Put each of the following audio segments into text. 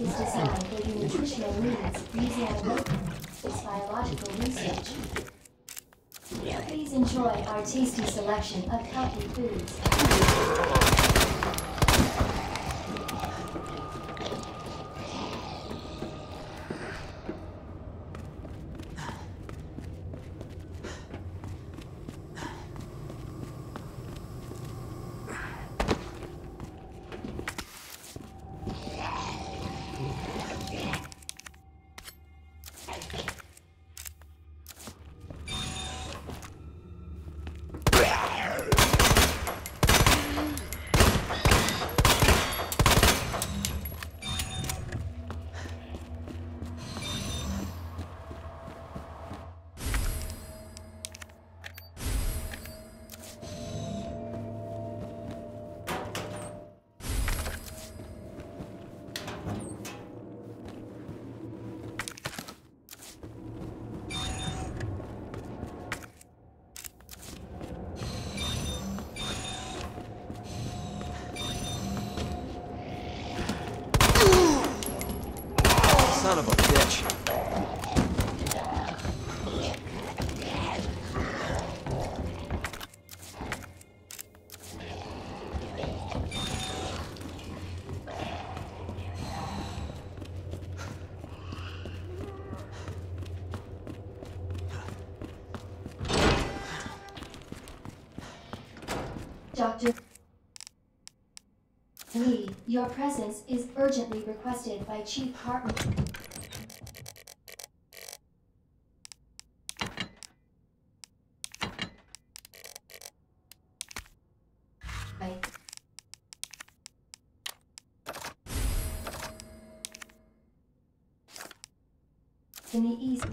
is designed for your nutritional needs using its biological research. Please enjoy our tasty selection of healthy foods. Son of a bitch. Dr. Lee, your presence is urgently requested by Chief Hartman. In the east.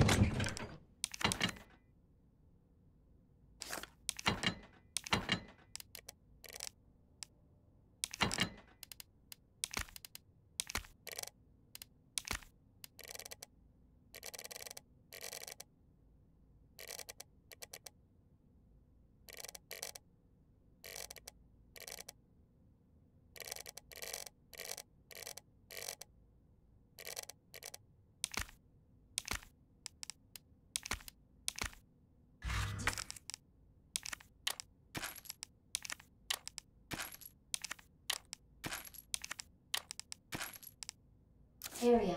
Area.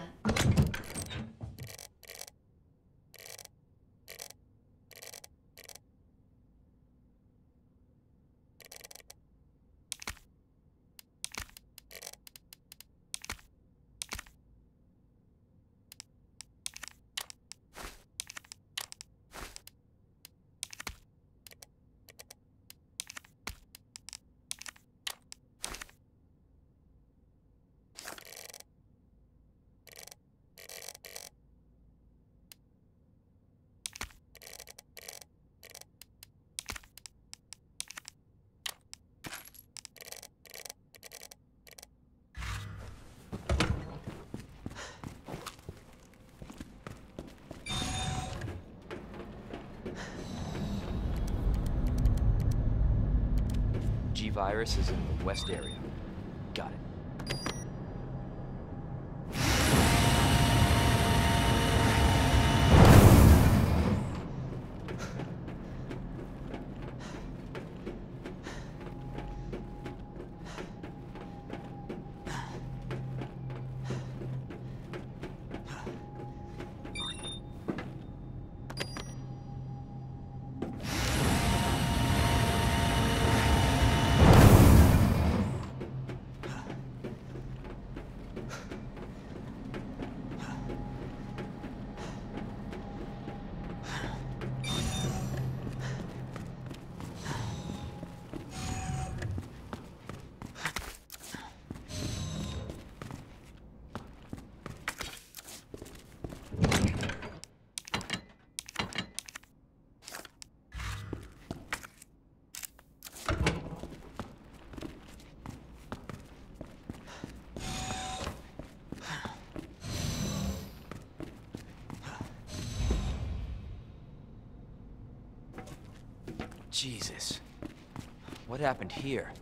G-Virus is in the west area. Got it. Jesus. What happened here?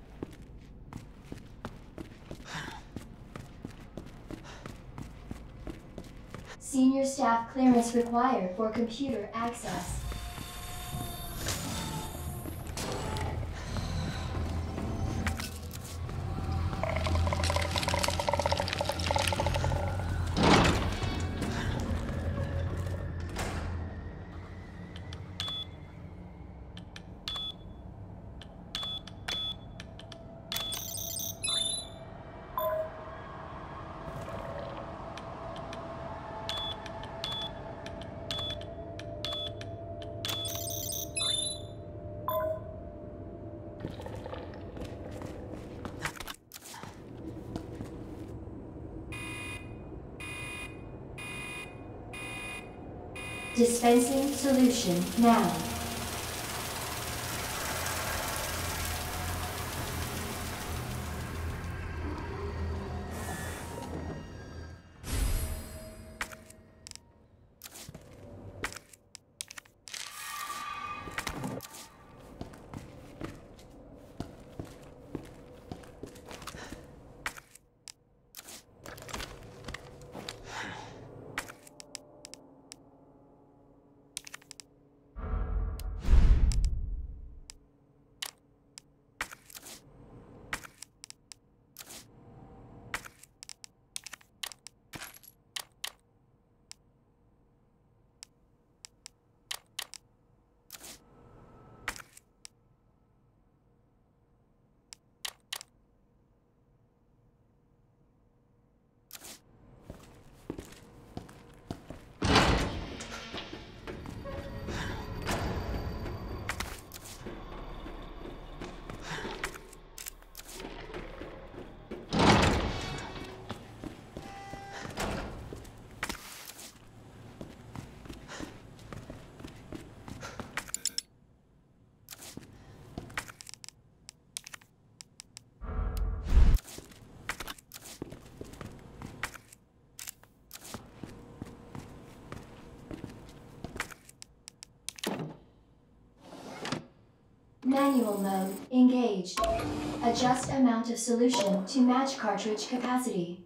Senior staff clearance required for computer access. Dispensing solution now. Manual mode engaged. Adjust amount of solution to match cartridge capacity.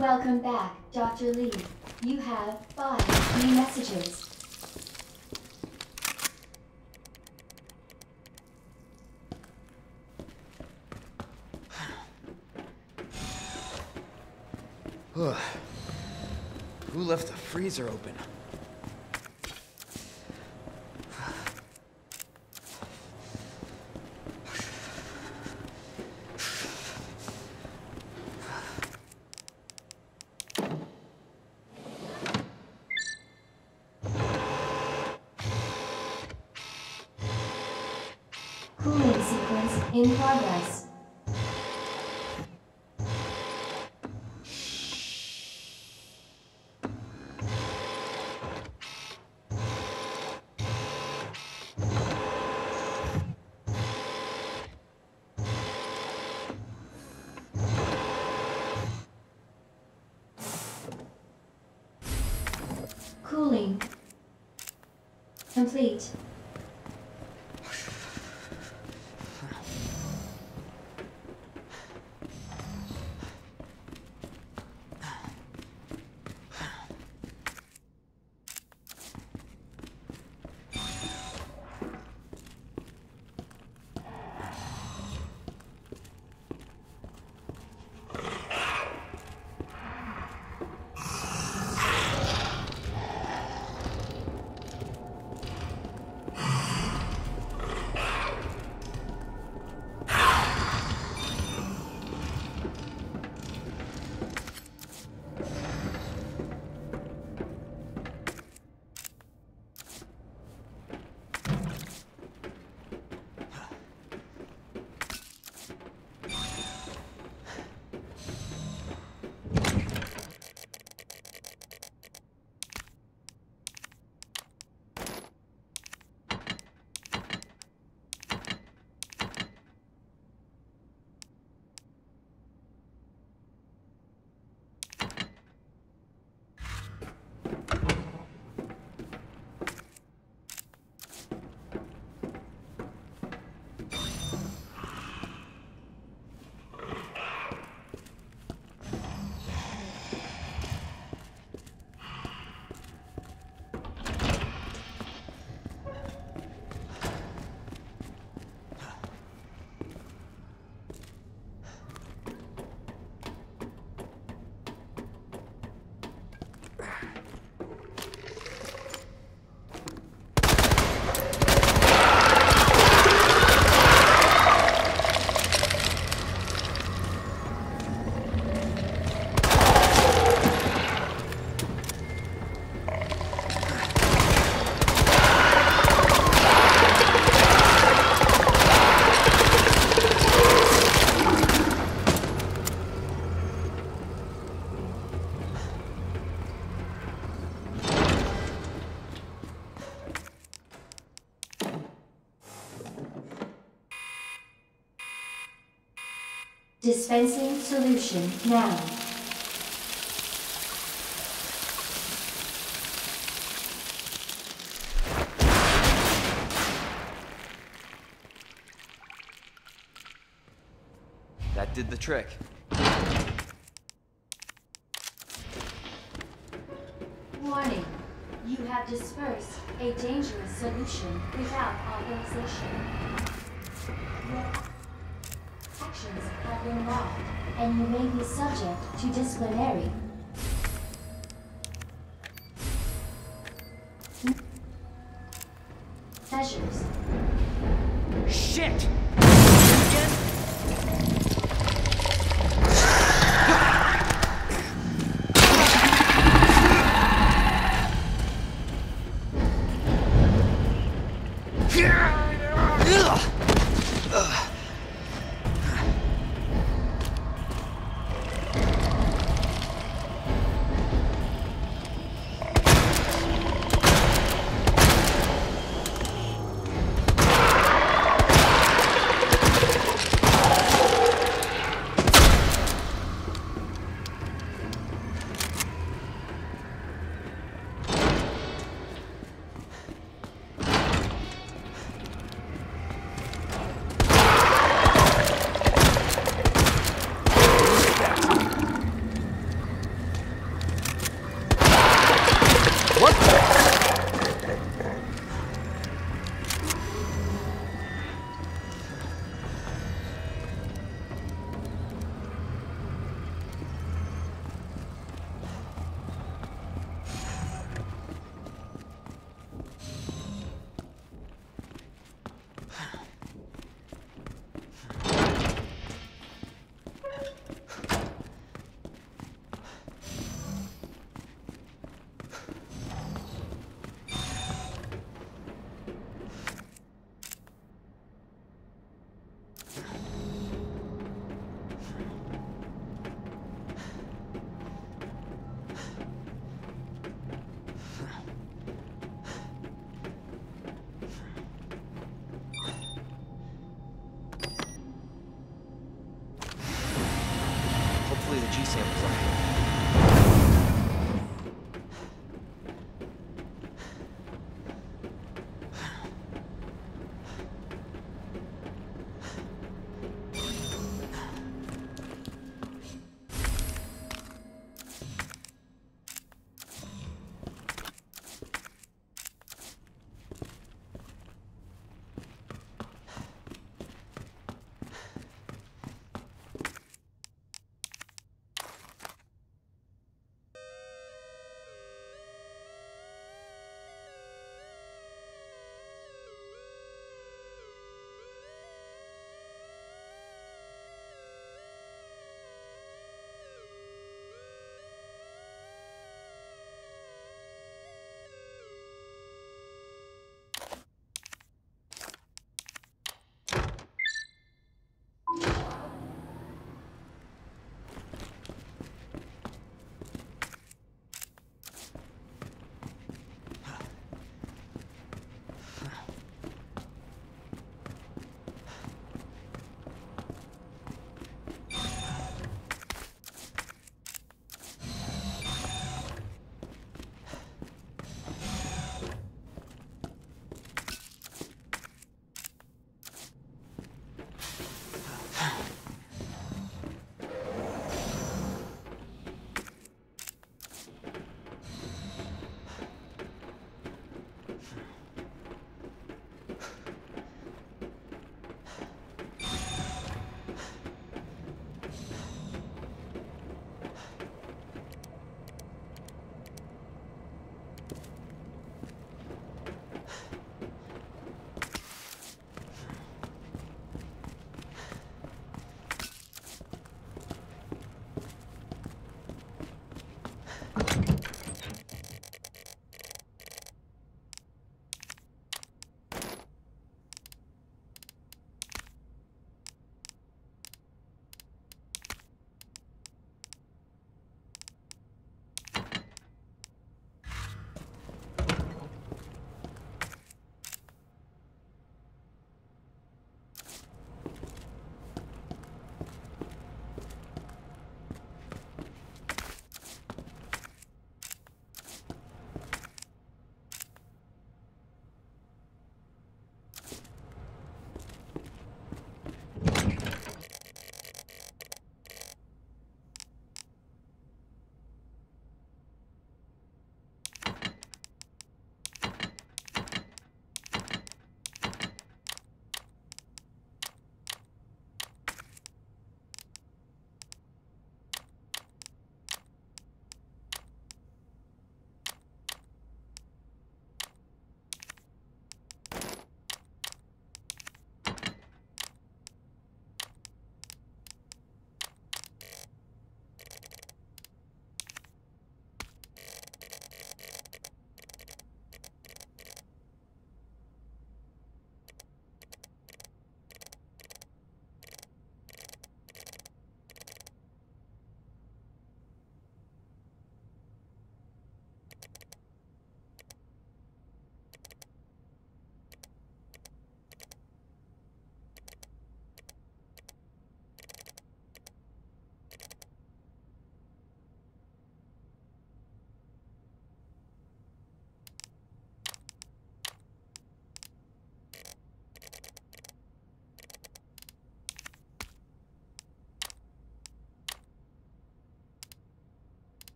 Welcome back, Dr. Lee. You have 5 new messages. Who left the freezer open? Cooling sequence in progress. Cooling complete. Dispensing solution now. That did the trick. Warning. You have dispersed a dangerous solution without authorization. Your actions have been logged, and you may be subject to disciplinary measures. Shit! Again? samples are.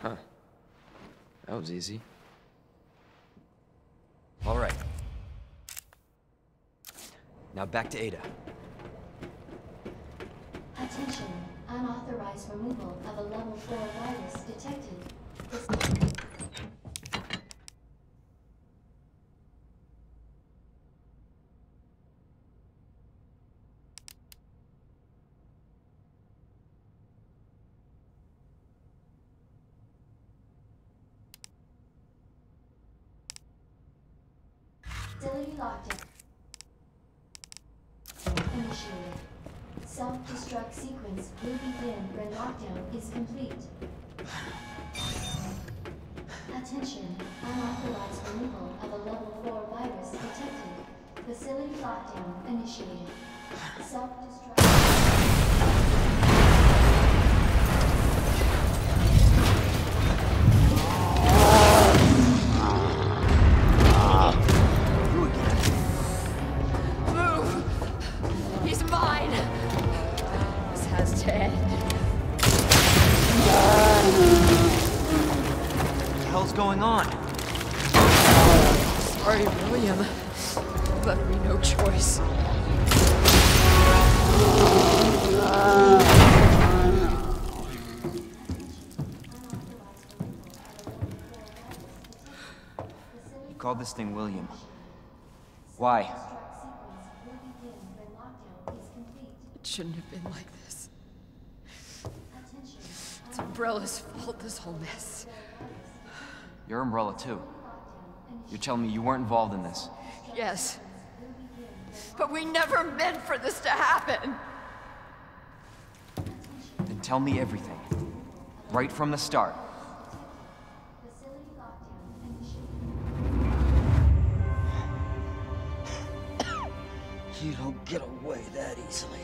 Huh. That was easy. All right. Now back to Ada. Attention. Unauthorized removal of a level 4 virus detected. Facility lockdown. Initiated. Self-destruct sequence will begin when lockdown is complete. Attention. Unauthorized removal of a level 4 virus detected. Facility lockdown initiated. Self-destruct. Going on? Sorry, William. Left me no choice. You called this thing William. Why? It shouldn't have been like this. It's Umbrella's fault, this whole mess. You're Umbrella too. You're telling me you weren't involved in this? Yes. But we never meant for this to happen. Then tell me everything. Right from the start. You don't get away that easily.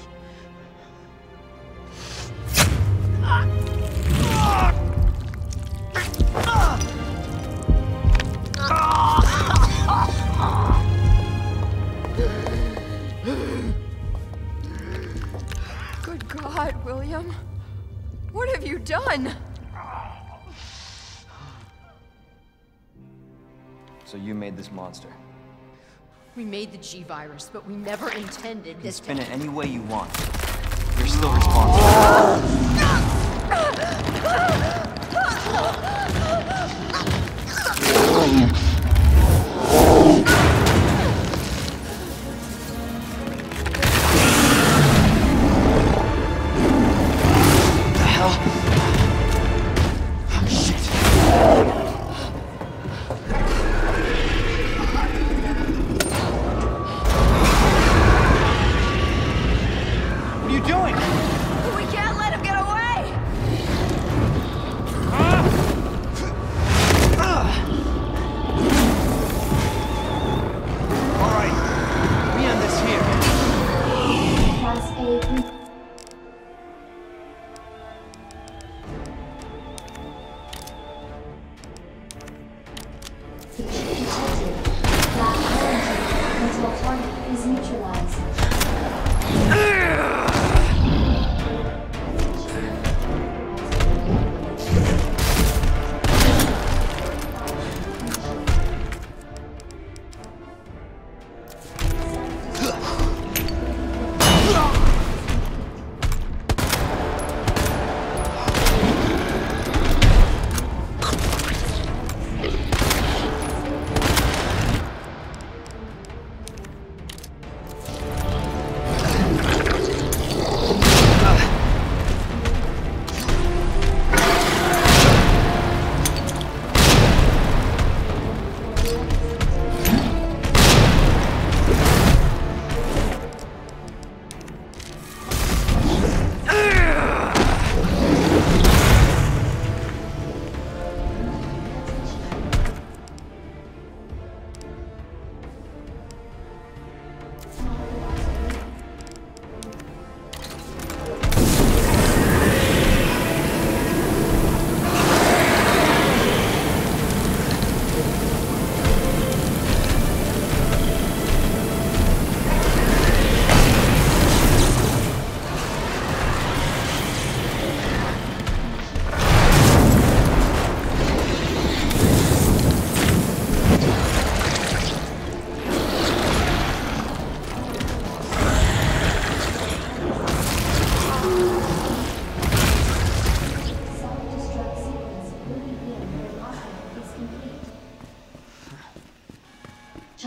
Good God, William. What have you done? So you made this monster. We made the G-Virus, but we never intended You can this spin it any way you want. You're still responsible.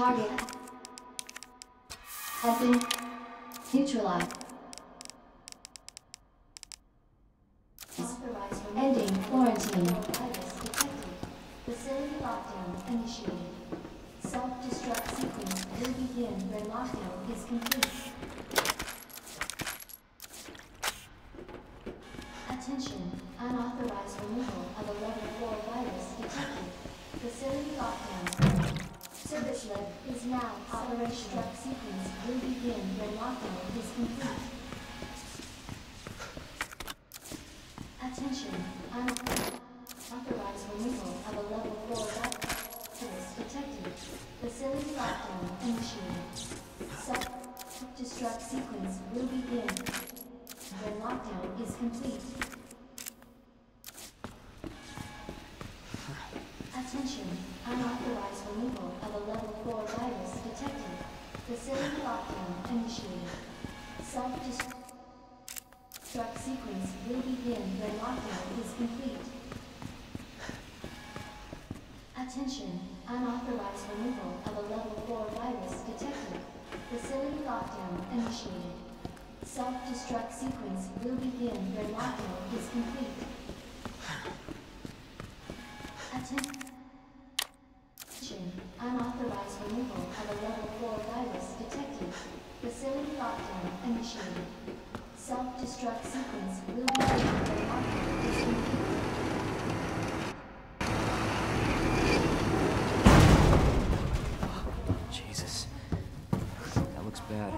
Target has been neutralized. Authorized for ending quarantine. Virus detected. Facility lockdown initiated. Self-destruct sequence will begin when lockdown is complete. Attention, unauthorized removal of a level 4 virus detected. Facility lockdown. Service lab is now operational. Sequence will begin when lockdown is complete. Attention, unauthorized removal of a level 4 virus detected. Facility lockdown initiated. Self-destruct sequence will begin when lockdown is complete. Attention, unauthorized removal of a level 4 virus detected. Facility lockdown initiated. Self-destruct sequence will begin when lockdown is complete. Attention, unauthorized removal of a level 4 virus detected. Facility lockdown initiated. Self-destruct sequence will begin when lockdown is complete. Attention, unauthorized removal of a level 4 virus detected. Facility lockdown initiated. Self-destruct sequence will begin when lockdown is complete. Jesus. That looks bad.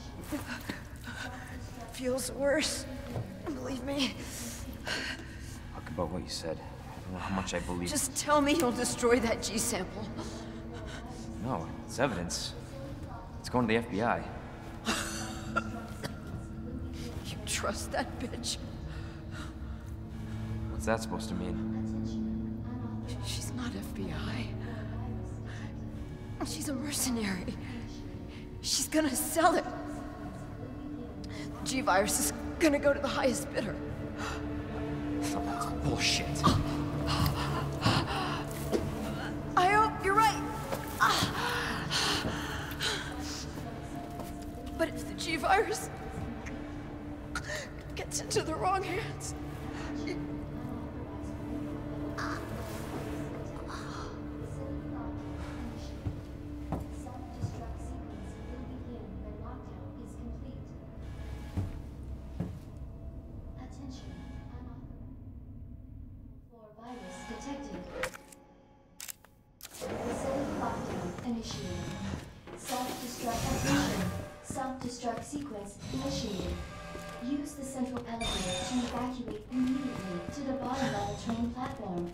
Feels worse. Believe me. Talk about what you said. I don't know how much I believe. Just tell me you'll destroy that G sample. No, it's evidence. It's going to the FBI. You trust that bitch? What's that supposed to mean? She's not FBI. She's a mercenary. She's gonna sell it. The G-Virus is gonna go to the highest bidder. That's bullshit. I hope you're right. But if the G-Virus gets into the wrong hands... Self-destruct sequence initiated. Use the central elevator to evacuate immediately to the bottom level train platform.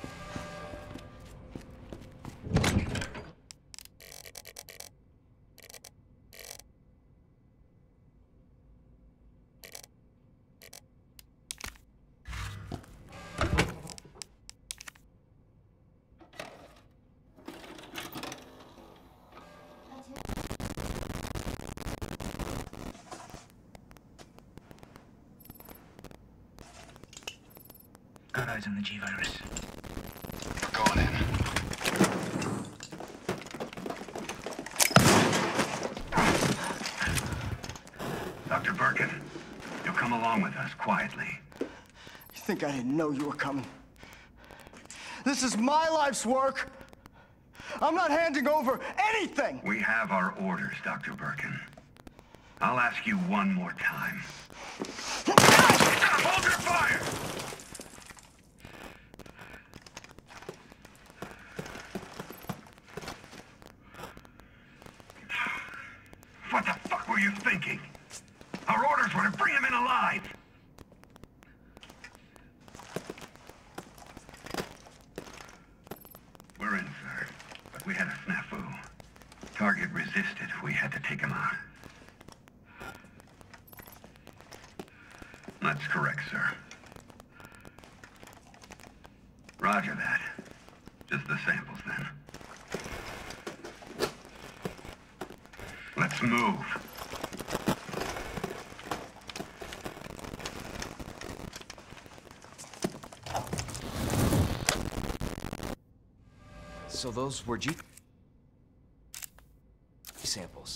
Got eyes on the G-Virus. Going in. Dr. Birkin, you'll come along with us quietly. You think I didn't know you were coming? This is my life's work. I'm not handing over anything. We have our orders, Dr. Birkin. I'll ask you one more time. Hold your fire! What the fuck were you thinking? Our orders were to bring him in alive! We're in, sir. But we had a snafu. Target resisted. We had to take him out. That's correct, sir. Roger that. Just the samples, then. Let's move. So those were samples.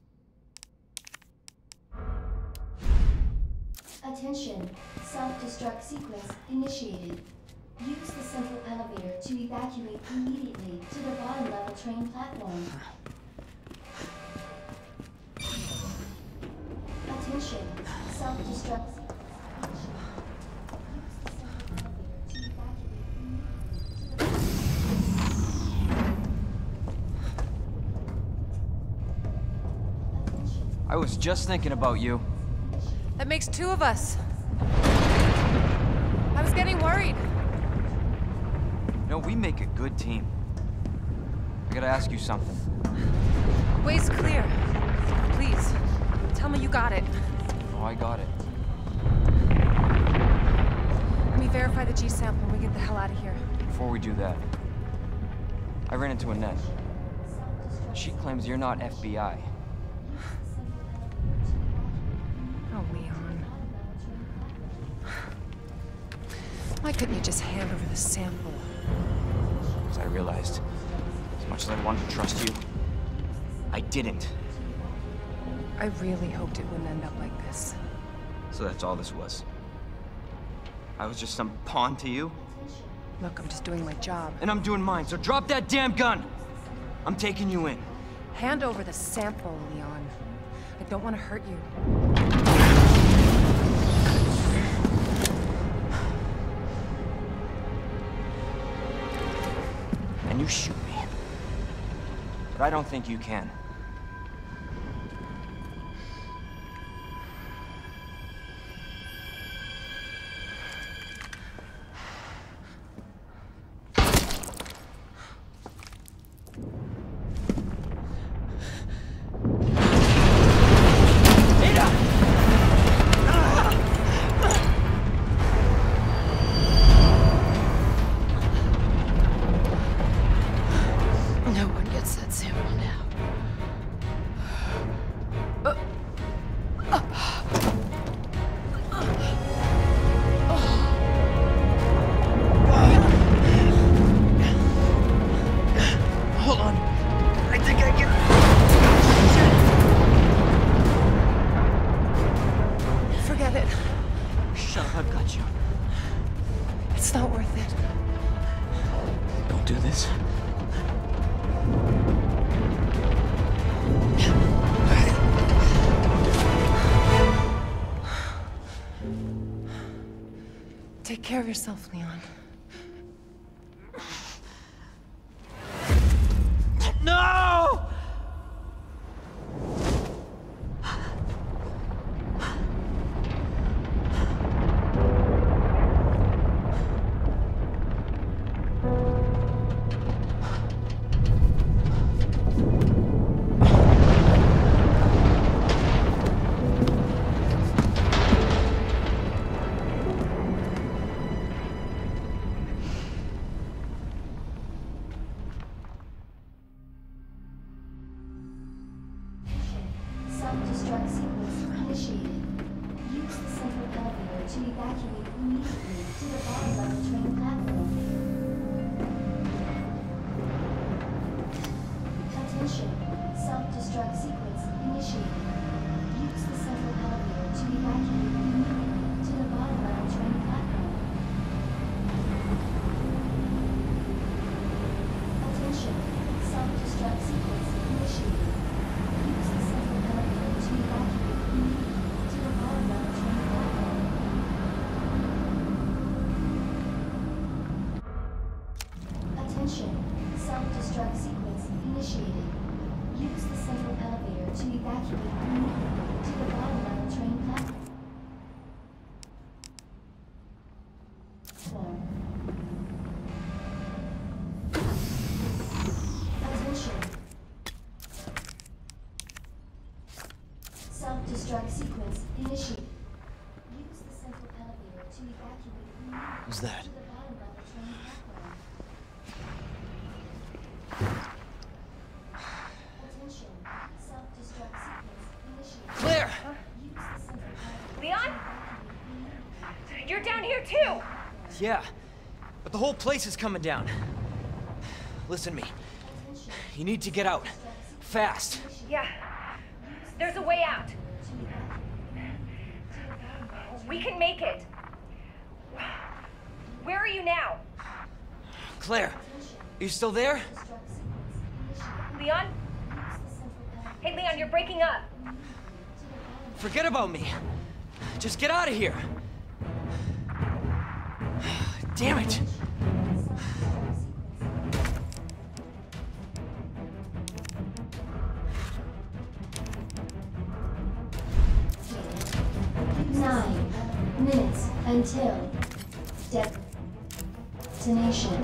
Attention. Self-destruct sequence initiated. Use the central elevator to evacuate immediately to the bottom level train platform. Attention. Self-destruct sequence I was just thinking about you. That makes two of us. I was getting worried. No, we make a good team. I gotta ask you something. Way's clear. Please, tell me you got it. Oh, I got it. Let me verify the G sample and we get the hell out of here. Before we do that, I ran into Annette. She claims you're not FBI. Oh, Leon. Why couldn't you just hand over the sample? As I realized, as much as I wanted to trust you, I didn't. I really hoped it wouldn't end up like this. So that's all this was. I was just some pawn to you? Look, I'm just doing my job. And I'm doing mine, so drop that damn gun! I'm taking you in. Hand over the sample, Leon. I don't want to hurt you. And you shoot me. But I don't think you can. No one gets that sample now. Hold on. I think I can. Forget it. Shut up, I've got you. It's not worth it. Don't do this. Take care of yourself, Leon. No! Self-destruct sequence initiated. Use the central elevator to evacuate immediately to the bottom level train platform. Attention. Self-destruct sequence initiated. Use the central elevator to evacuate immediately to the bottom level train platform. Attention. Self-destruct sequence initiated. Use the central elevator to evacuate immediately to the bottom level train platform. Attention. Self-destruct sequence initiated. Use the central elevator to evacuate immediately to the bottom level train platform. Attention. Self-destruct sequence initiated. Use the central elevator to evacuate immediately Who's that? to the bottom level train platform. Attention. Self-destruct sequence initiated. Claire! Use the central elevator. Leon? You're down here too! Yeah, but the whole place is coming down. Listen to me. You need to get out. fast. Yeah. There's a way out. We can make it. Where are you now? Claire, you still there? Leon? Hey, Leon, you're breaking up. Forget about me. Just get out of here. Damn it. 9 minutes until destination.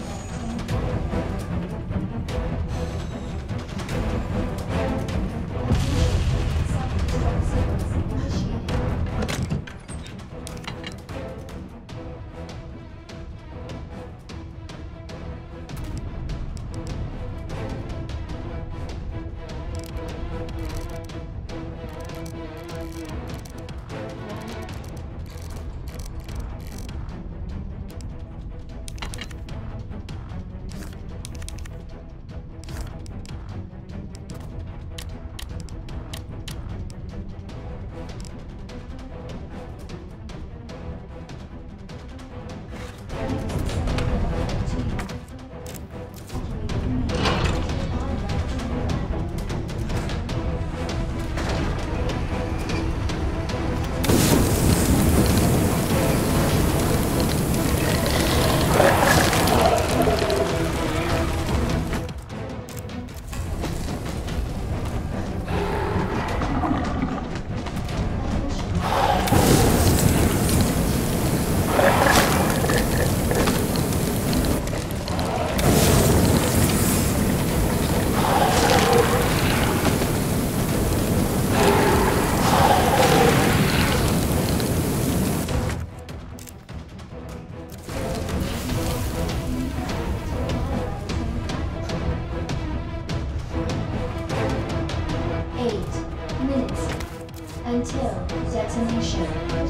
Until detonation.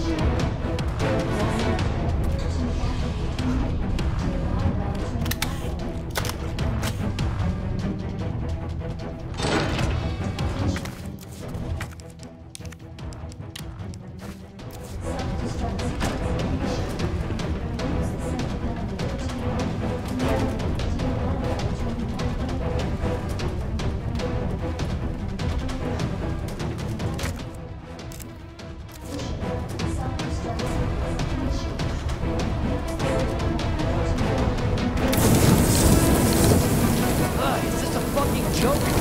Is this a fucking joke?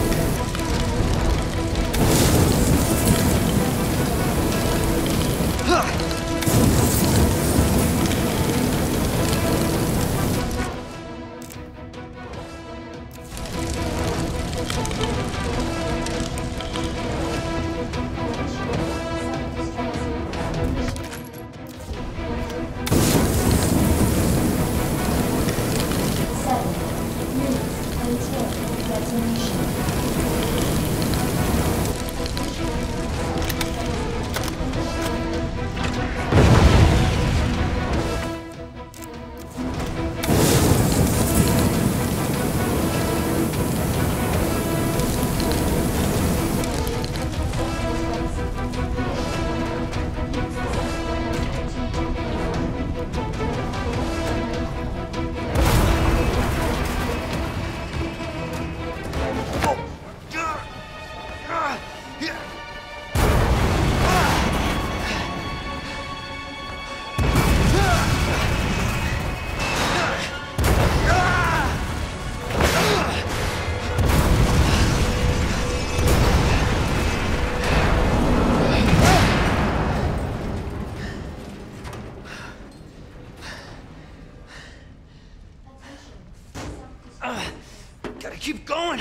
Gotta keep going.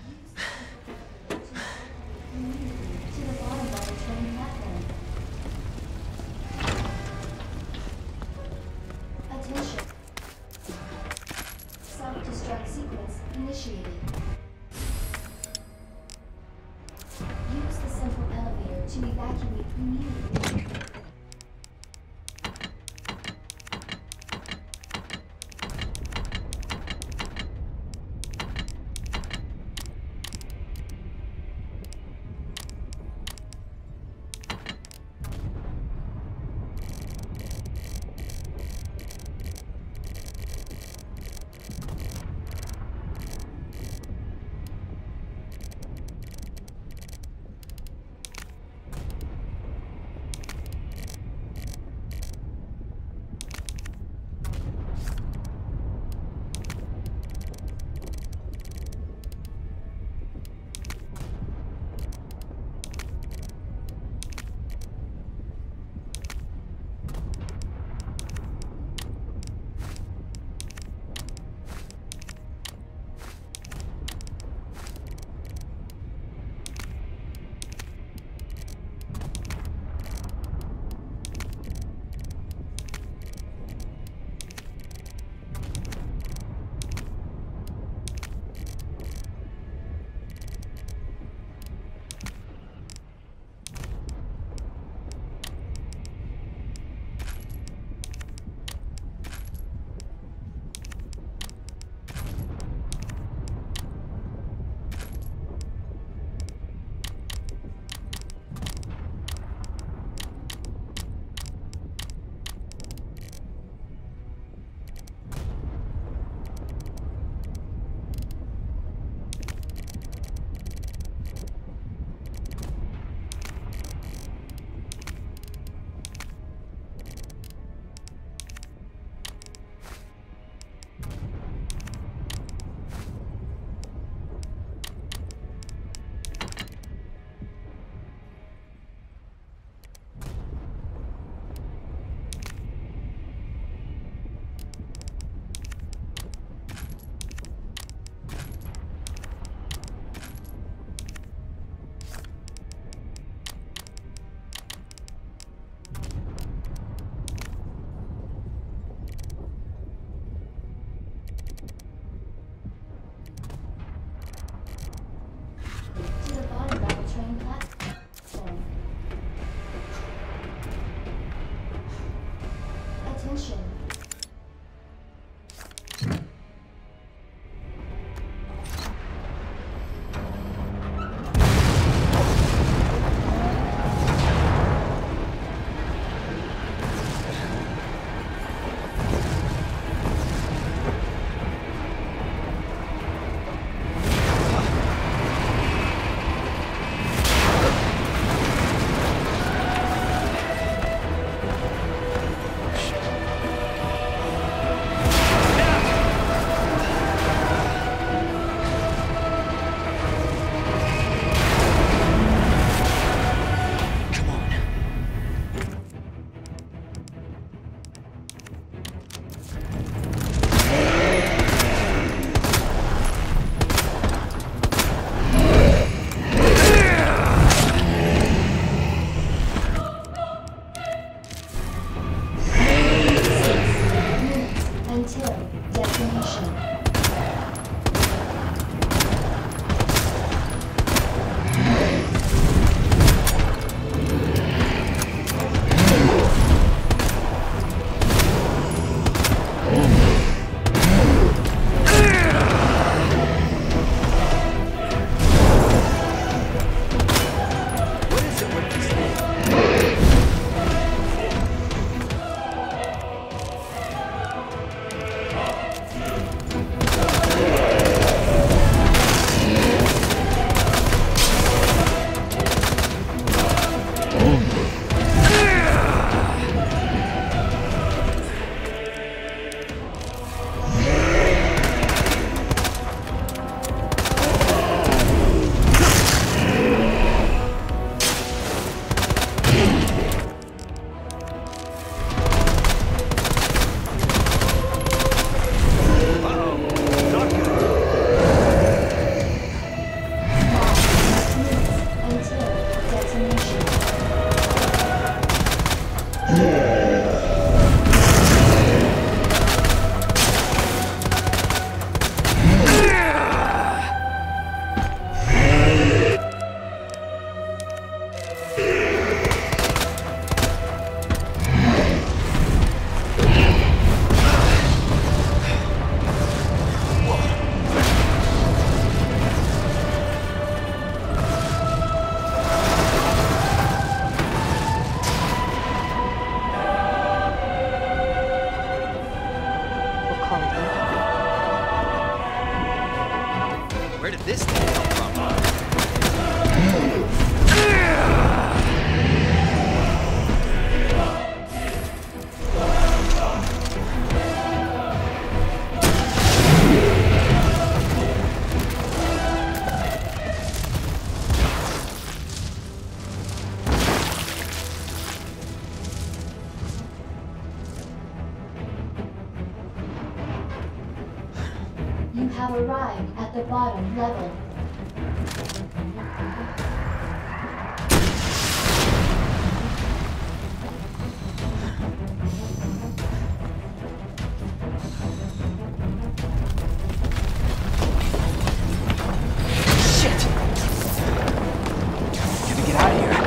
Attention. Self-destruct sequence initiated. Use the central elevator to evacuate immediately. destination. Until destination. Where did this thing come from? You have arrived at the bottom level. Shit! Gotta get out of here.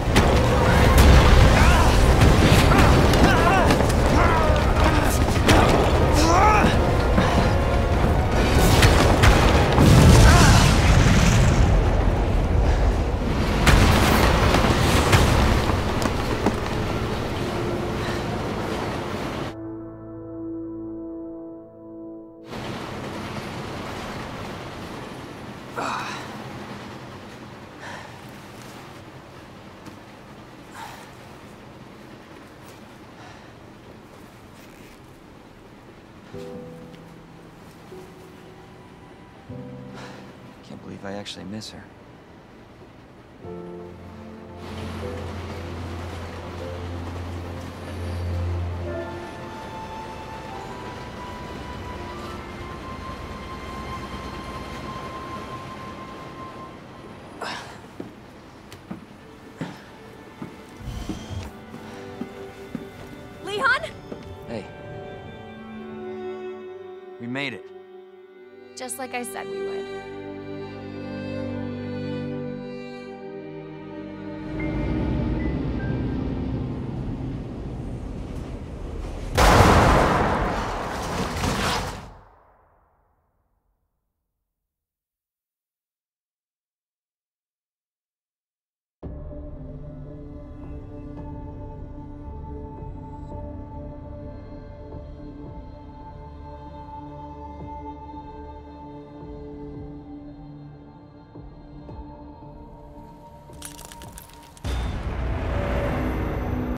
Can't believe I actually miss her. Leon? Hey. We made it. Just like I said we would.